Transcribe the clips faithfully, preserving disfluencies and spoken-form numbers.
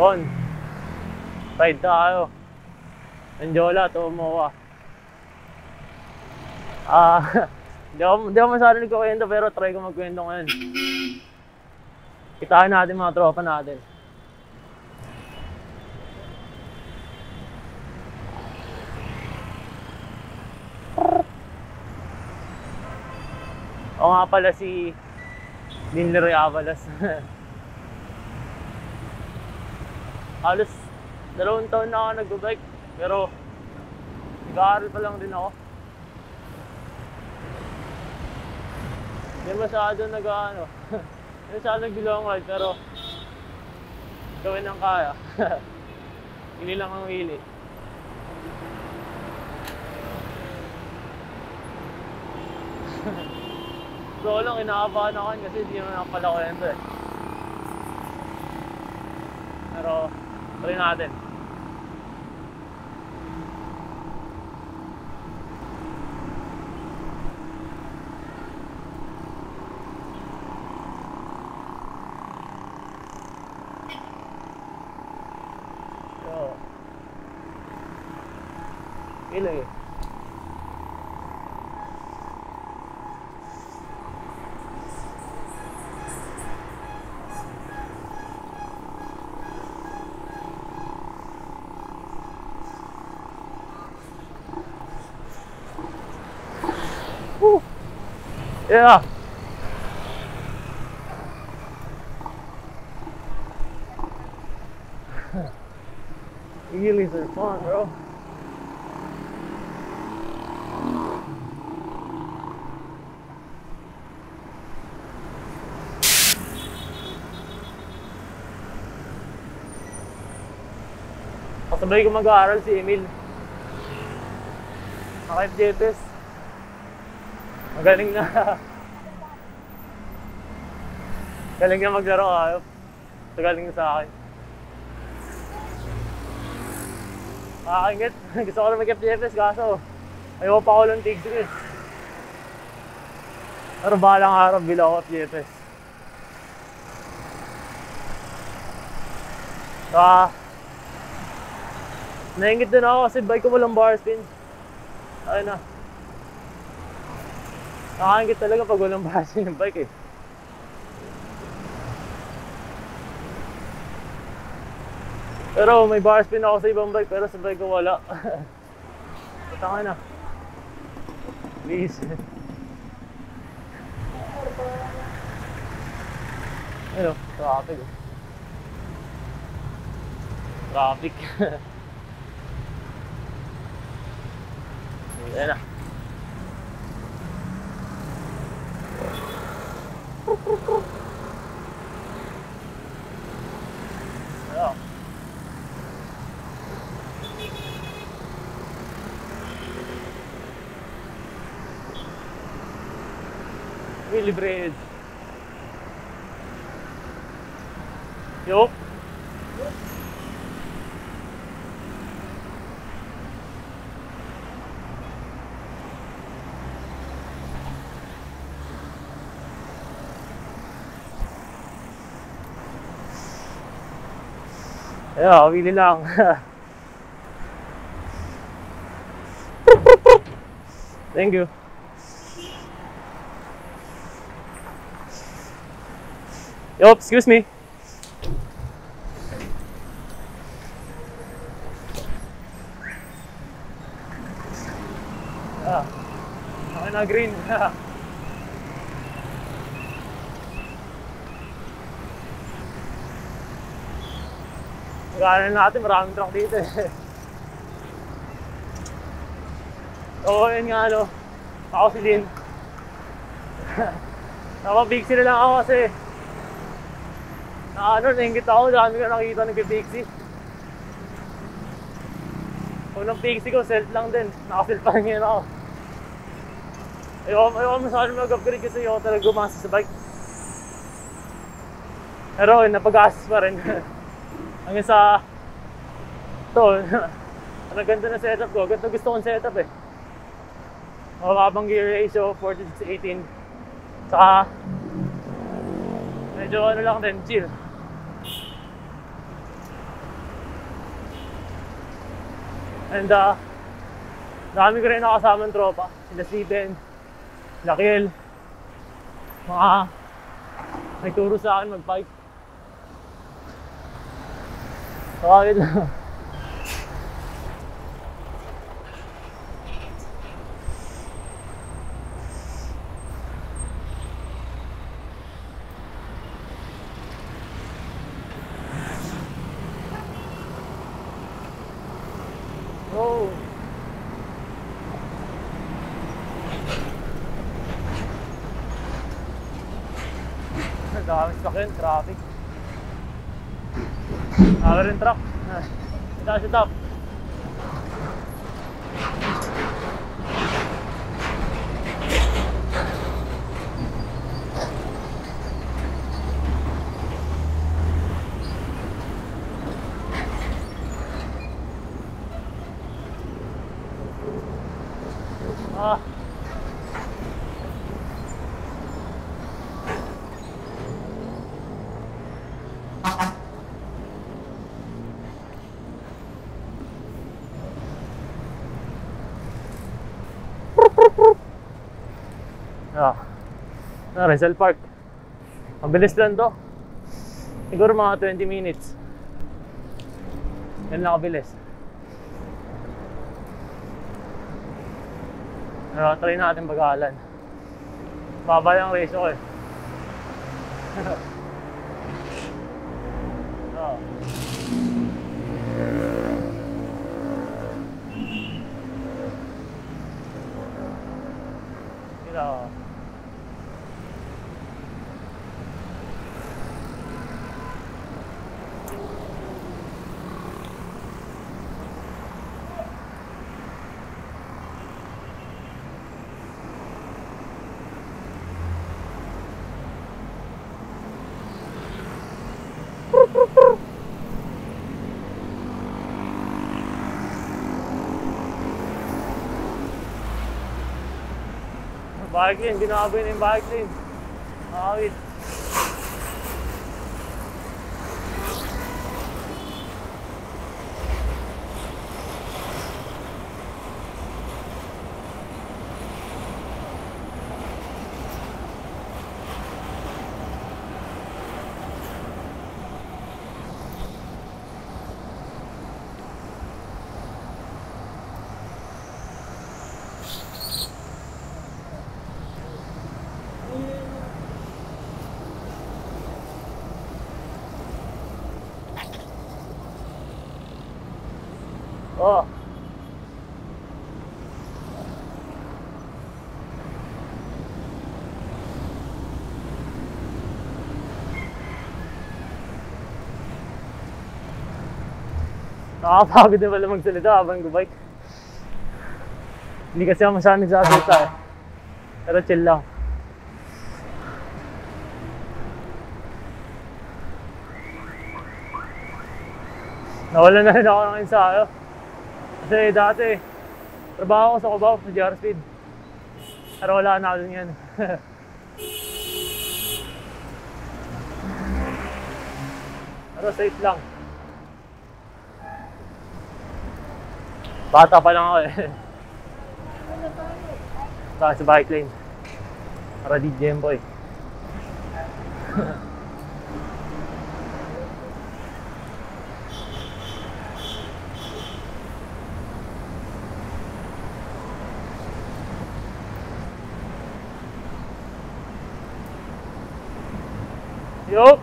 Bon. Ride tayo. Mendiola to M O A. Ah, Hindi ako, hindi ako masyado nagkukwento pero try ko magkwento ngayon. Kitaan natin mga tropa natin. O nga pala si Abalos. Halos dalawang taon na ako nag-bike pero nag-aaral pa lang din ako. Hindi masyado nag-ano, hindi masyado nag-long ride pero gawin ang kaya. Hindi lang ang hili. So lang, inaabahan ako kasi hindi naman ako pala kwento eh. Pero try natin. Ilang eh. Woo. Yeah. Wheelies are fun, bro. Kasabay ko mag-aaral si Emil. Naka-F J P S. Magaling na. Galing na maglaro ayop. So galing na sa akin. Nakakingit. Gusto ko na mag-F J P S kaso ayaw pa ako lang tigil eh. Pero balang araw bila ako F J P S. Ah, naingit din ako kasi bike ko walang bar spin. Ayun na. Nakakingit talaga pag walang bar spin yung bike eh. Pero may bar spin ako sa ibang bike pero sa bike ko wala. Patanga na. Please. Ano? Traffic oh. Traffic. Ayan na. Ayan. Really bread. Yup. Yeah, wili lang. Thank you. Yo, excuse me. Ah, okay na green. Gano'n natin, maraming truck dito eh. Oo, yun nga ano. Ako si Lin. Napabigsi na lang ako kasi na ano, nainggit ako, dami ko nakikita nag-pixie. Unang pixie ko, self lang din. Naka-self pa rin ako. Ayaw, ayaw masyado mag-upgrade kasi ayaw talaga gumasa sa bike. Pero napag-assist pa rin. Hanggang sa ito, ang ganda na setup ko. Ganda gusto kong setup eh. Mababang gear ratio, forty-six eighteen. Saka medyo ano lang din, chill. And uh, dami ko rin nakasamang tropa. Sila Steven, Lakiel, mga nagturo sa akin mag-bike. So, ayun lang. Oh. Dami sakyan, traffic. Dami rin truck. Ito sa top. Ah. Ah. Ah, Rizal Park. Mabilis lang to. Siguro mga twenty minutes. Yan lang kabilis. Pero try natin bagalan. Baba yung ratio ko eh. Oh. You know. Bike lane, binababoy na yung bike lane. Nakawit. Oh. Nakakapagod na pala magsalita habang nag-bike. Hindi kasi ako masyadong nagsasalita eh. Pero chill lang. Nawalan na rin ako ng ensayo. Kasi dati, trabaho ko sa Cubao, sa G R Speed. Pero wala na ako dun yan. Pero safe lang. Bata pa lang ako eh. Bakit sa bike lane? Para di Gemboy. Yup!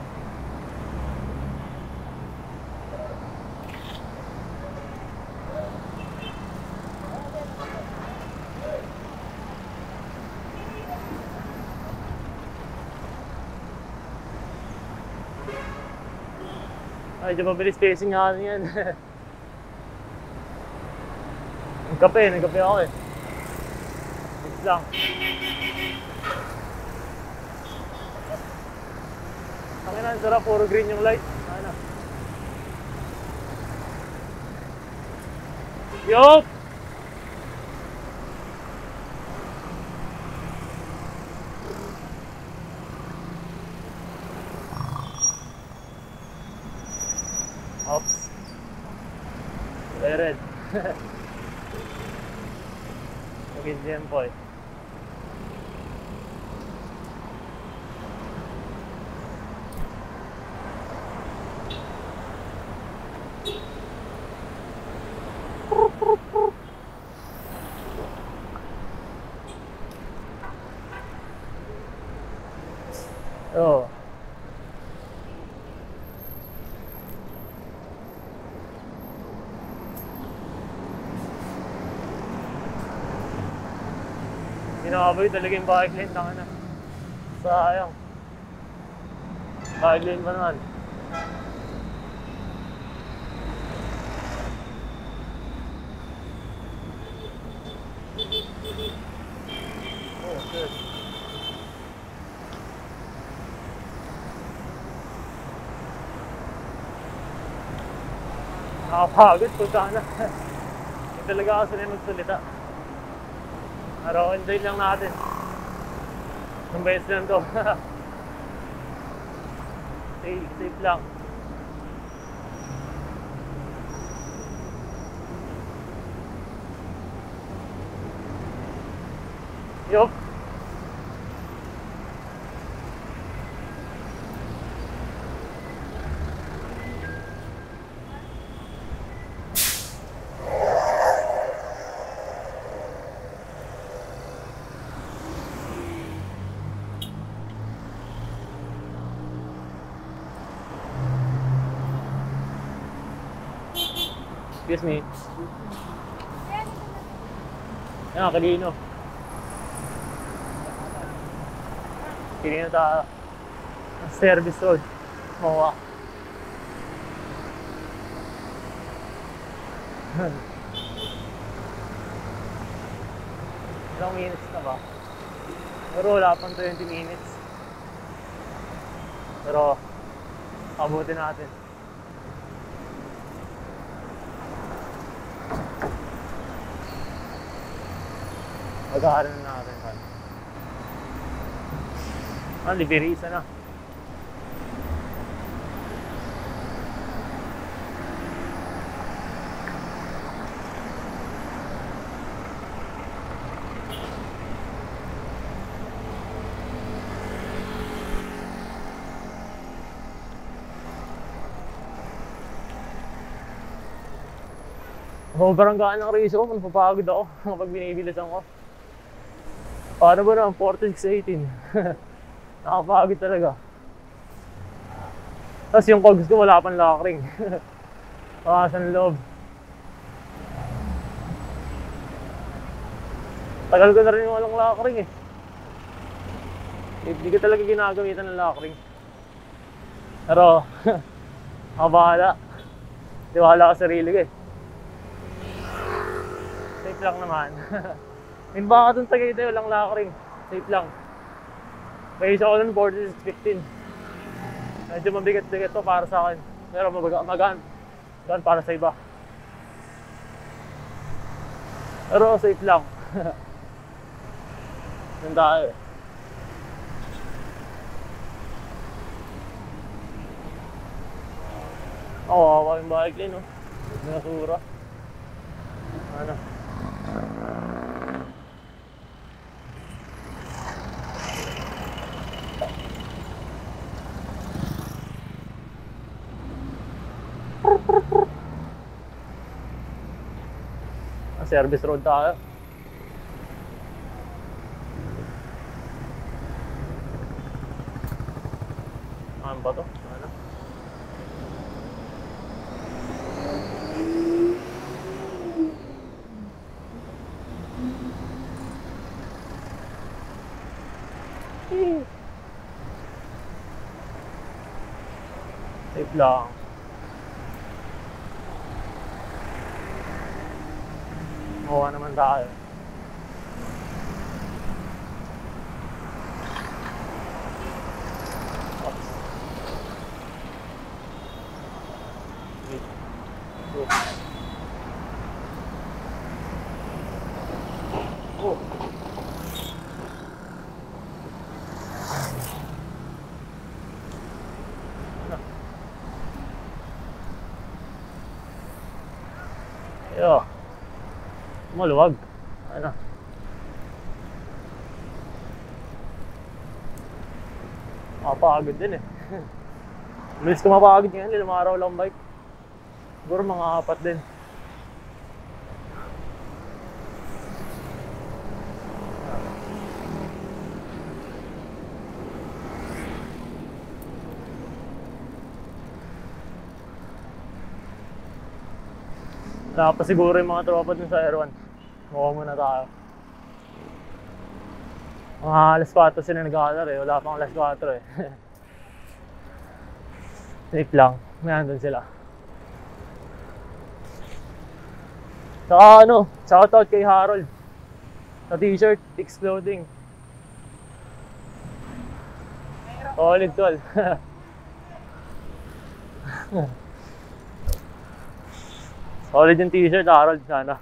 Ay, medyo mabilis pacing nga yan. Nagkape, nagkape ako eh. Mix lang. Ang ina, sarap, puro green yung light. Ano? Yup! Oops. Very red. Mag-Indian po eh. Oh. Inaabay talaga yung bike lane, tanga na. Sayang. Bike lane pa naman. Oh, shit. Nakapagod po sana. Hindi talaga ako sanay magsalita. Pero enjoy lang natin. Isang beses lang to. safe, safe lang. Yup. Excuse me. Yan, kanino. Kanino tayo. Service road. M O A. Ilang minutes na ba? Pero wala pang twenty minutes. Pero abutin natin. Mag-aaral na natin kan. Ah, libirisa na. Sobrang gaan ng race ko, napapagod ako kapag binibilisan ko. Paano ba naman? forty-six eighteen. Nakapagod talaga. Tapos yung cogs ko wala pang lock ring. Pakasan loob. Tagal ko na rin yung walang lock ring eh. Hindi ko talaga ginagamitan ng lock ring. Pero, ako bahala. Tiwala ka sa sarili ko eh. Safe lang naman. Yung baka dun sa gate eh, walang lock ring. Safe lang. May isa ko dun forty-six fifteen. Medyo mabigat-bigat to para sa akin. Pero magaan. Magaan para sa iba. Pero safe lang. Yung tayo eh. Oo, oh, awa yung bike lane oh. Nasura. Ano? Service road tayo. Ano ba to? Ano? Safe lang. M O A naman tayo. Oops. Wait. Go. Oh. Ano? Yo. Maluwag. Ano? Makapagod din eh. Bilis ko mapagod ngayon, limang araw lang bike. Siguro mga apat din. Wala pa siguro yung mga tropa dun sa Air one. Muha muna tayo. Mga alas kwatro sila nag-aalar eh. Wala pang alas kwatro eh. Safe lang. May andun sila. Saka ano, shoutout kay Harold. Sa t-shirt, Tix Clothing. Solid tol. Solid yung t-shirt, Harold, sana.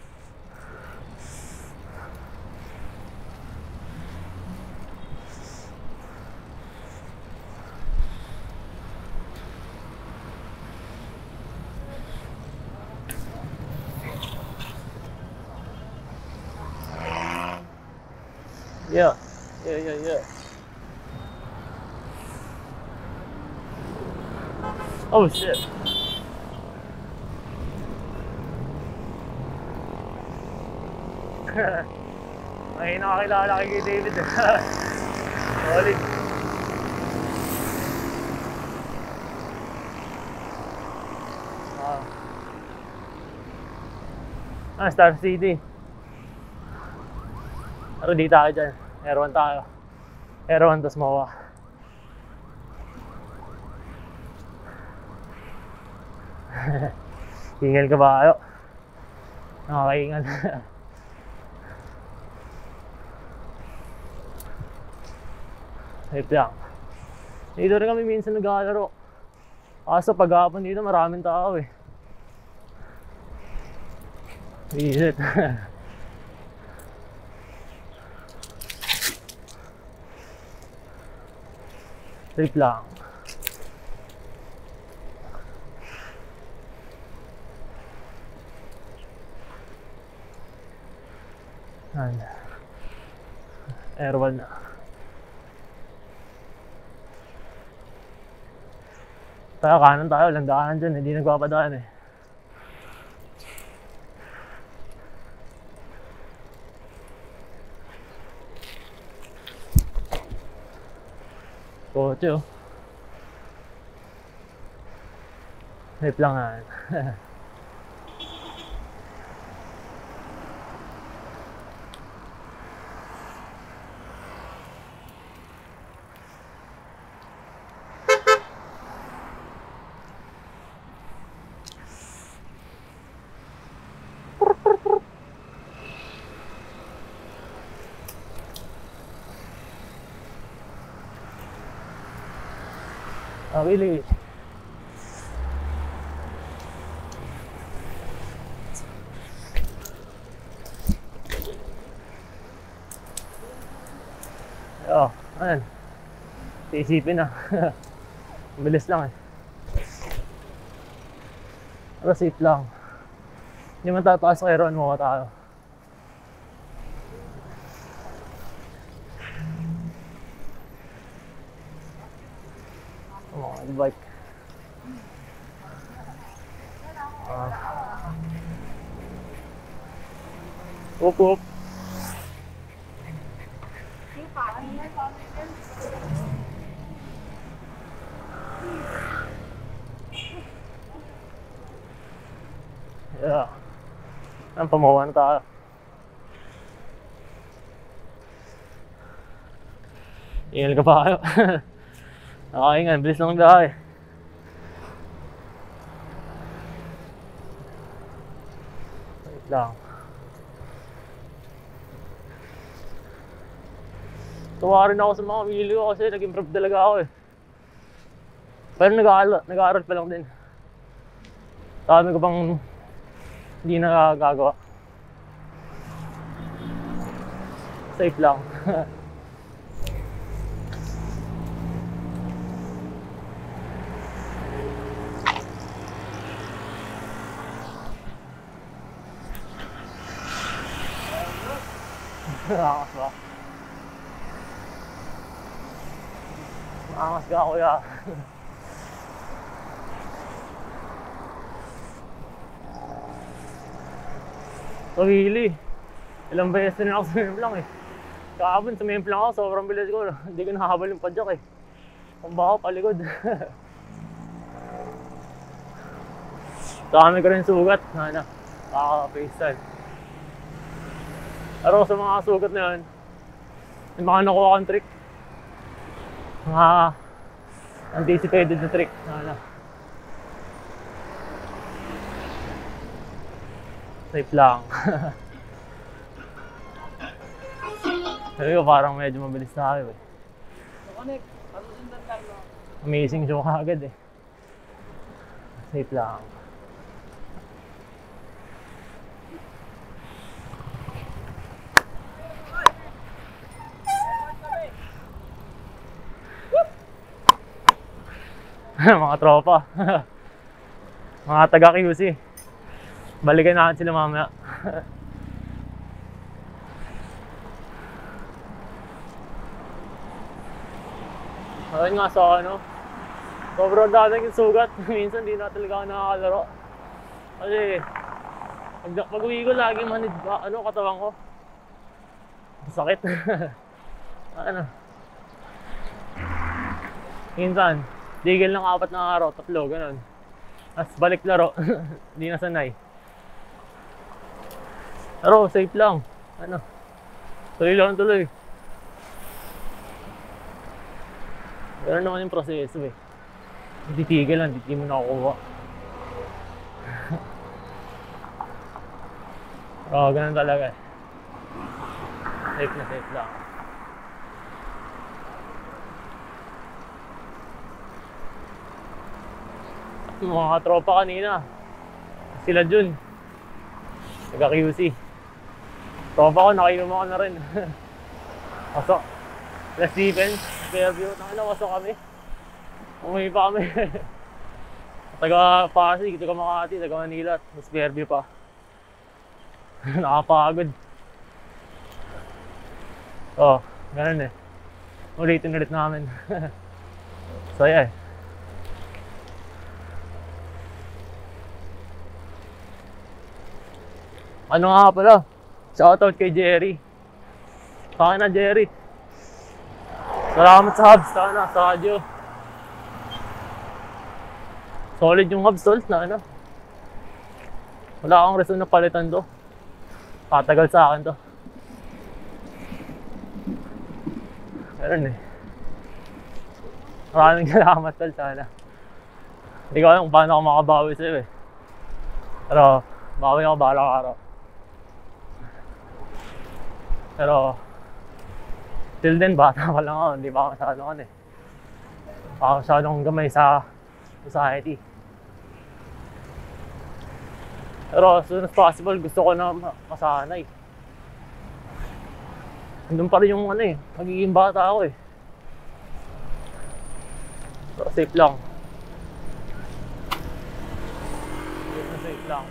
Yeah, yeah, yeah, yeah. Oh shit. May nakakilala kay David eh. Solid. Ah. Ah, Star City. Pero di tayo dyan. Air one tayo. Air one tas M O A. Ingal ka ba kayo? Nakakaingal. Safe lang. Dito rin kami minsan naglalaro. Kaso paghapon dito maraming tao eh. Visit. Safe lang. And Air one na. Tayo kanan tayo, walang daanan dyan, hindi nagpapadaan eh. Kotse oh. Safe lang nga. Oh, really? Oh, ayan. Iisipin na. Bilis lang eh. Pero safe lang. Hindi man tayo pasok kay Ron, mukha tayo. Oh, the bike. Uh, whoop whoop. Yeah. Ang pamawan tayo. Ingal ka pa kayo. Nakaingan, bilis lang biyahe. Wait lang. Tuwa rin ako sa mga kamili ko kasi nag-improve talaga ako eh. Pero nag-aaral, nag-aaral pa lang din. Dami ko pang hindi nakagagawa. Safe lang. Nakakaswa. Angas ka, kuya. Kawili. Ilang beses na ako sumimplang eh. Kahapon sumimplang ako, sobrang bilis ko. Hindi ko nakahabol yung padyak eh. Kung baka palikod. Dami ko rin sugat. Ano, nakaka-freestyle. Pero sa mga sugat na yun, may mga nakuha kang trick. Mga anticipated na trick. Ano. Safe lang. Sabi ko parang medyo mabilis tayo eh. Amazing show ka agad eh. Safe lang. Mga tropa. Mga taga-Q C. Balikan natin sila mamaya. Ayun nga sa ano, sobrang dating yung sugat. Minsan di na talaga ako nakakalaro. Kasi pag, pag uwi ko lagi manid ano, katawan ko sakit. Ano, minsan tigil ng apat na araw, tatlo, ganun. Tapos balik laro. Hindi na sanay. Pero safe lang. Ano, tuloy lang tuloy. Pero naman yung proseso eh. Hindi tigil lang, hindi mo nakukuha. Oo, ganun talaga eh. Safe na safe lang. Yung mga tropa kanina, sila Jun, taga-Q C. Tropa ko, nakainom ako na rin. Pasok. Last defense, Fairview, nakinawaso kami. Umuwi pa kami. Taga Pasig, taga Makati, taga Manila, mas Fairview pa. Nakapagod. Oh, ganun eh. Ulitin ulit namin. So yeah. Ano nga pala? Shoutout kay Jerry. Pakin na Jerry. Salamat sa hubs, sana, sa radyo. Solid yung hubs, tol, na ano. Wala akong reason na palitan to. Tatagal sa akin to. Meron eh. Maraming salamat, tol, sana. Hindi ko alam kung paano ako makabawi sa'yo eh. Pero, bawi ako balang araw. Pero, till then, bata pa lang ako, hindi pa ako masyado kan eh. Baka masyadong gamay sa society. Pero as soon as possible, gusto ko na masanay. Andun pa rin yung ano eh, magiging bata ako eh. So, safe lang. Safe na safe lang.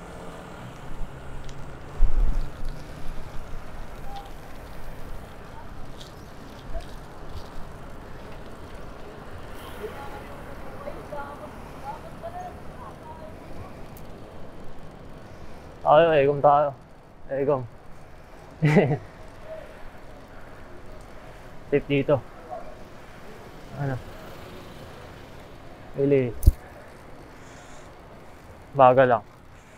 Tayo, egom tayo. Egom. Safe dito. Ano? Really. Baga lang.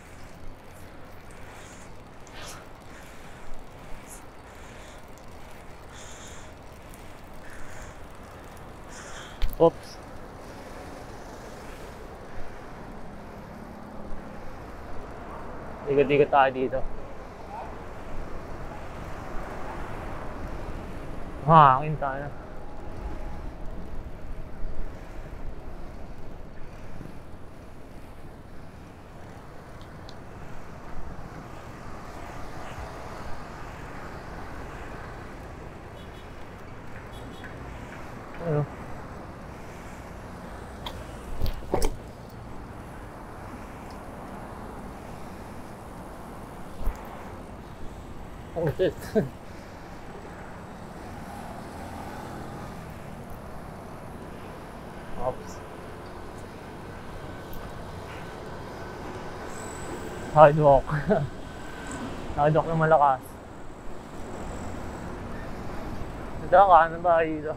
Oops. Ikot-ikot tayo dito. Mahangin tayo. Ano? Oh shit. Sidewalk. Sidewalk na malakas. Ito, kanan ba dito?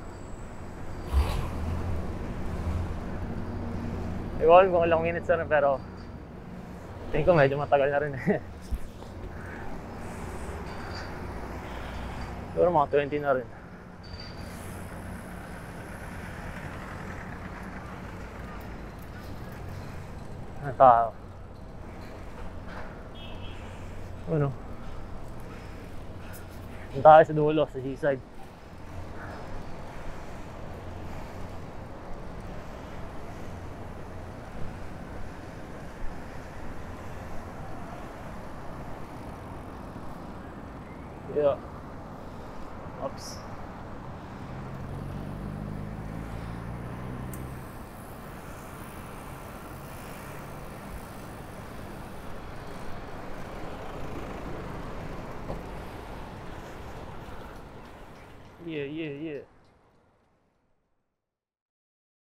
Ewan kung ilang minutes na rin, pero tingin ko medyo matagal na rin eh. Siguro mga twenty na rin. Ang tao. Ano? Ang tayo sa dulo, sa seaside. Yeah. Oops. Yeah, yeah, yeah.